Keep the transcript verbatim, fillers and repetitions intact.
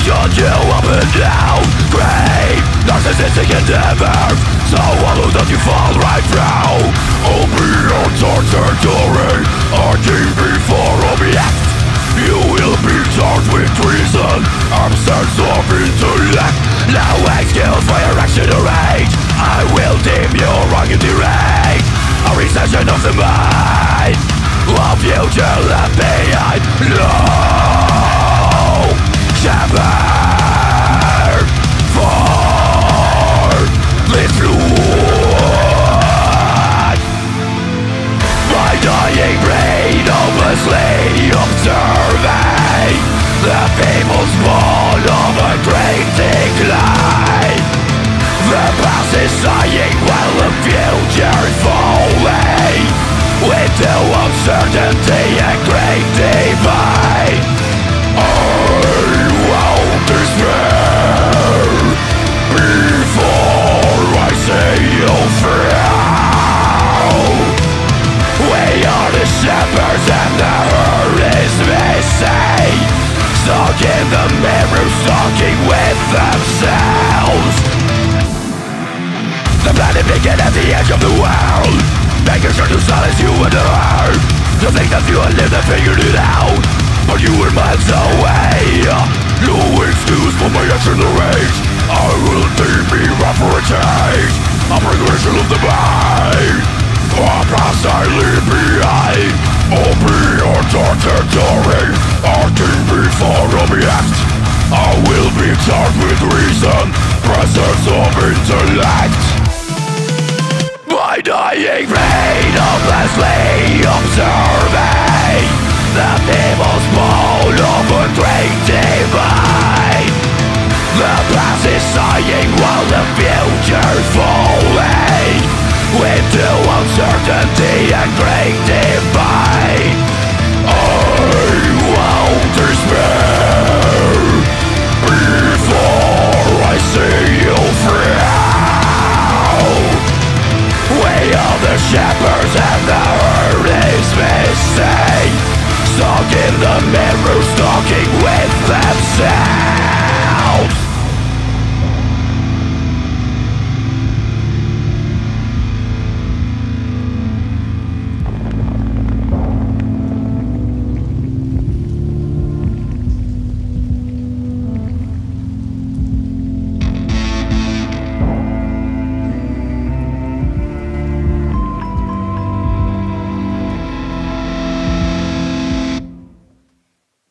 shut you up and down. Crave, narcissistic endeavours, so hollow that you fall right through. Opiate torture, or deem before object. You will be charged with treason, absence of intellect. Lowing skills for your action or rage. I will deem you wrong and deranged. A recession of the mind, a future left behind. No, shepherd for this blood. My dying brain hopelessly observing the feeble spawn of a great decline. The past is sighing while the future is falling into uncertainty and great divide. I won't despair before I see you through. We are the shepherds and the herd is missing, stuck in the mirror, stalking with themselves. The planet began at the edge of the world, making sure to silence you and her. To think that you had lived and figured it out, but you were miles away. No excuse for my action or rage. I will deem me references, a progression of the mind. A past I leave behind. Opiate territory, a deem before object. I will be charged with reason, presence of intellect. My dying brain hopelessly observing the feeble spawn of a great divide. The past is sighing while the future's falling into uncertainty and great divide. I won't despair before I see you through. We are the shepherds and the herd is missing, stuck in the mirror, stalking with themselves.